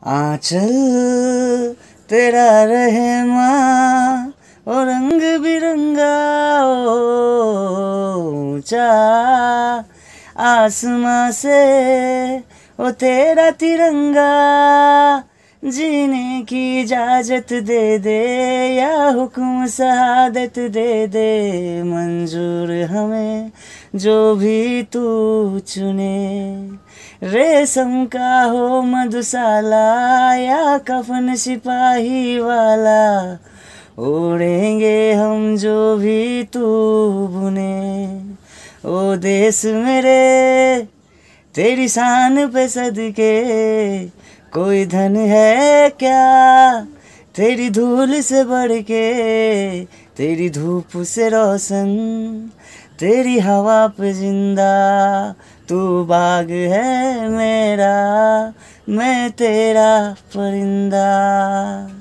आंचल तेरा रहे माँ और रंग बिरंगा ऊंचा आसमां से ओ तेरा तिरंगा, जीने की इजाजत दे दे या हुक्म शहादत दे दे, मंजूर हमें जो भी तू चुने, रेशम का हो मधुशाला या कफन सिपाही वाला, ओढ़ेंगे हम जो भी तू बुने। ओ देश मेरे तेरी शान पे सदके कोई धन है क्या, तेरी धूल से बढ़ के, तेरी धूप से रोशन, तेरी हवा पे जिंदा, तू बाग है मेरा मैं तेरा परिंदा।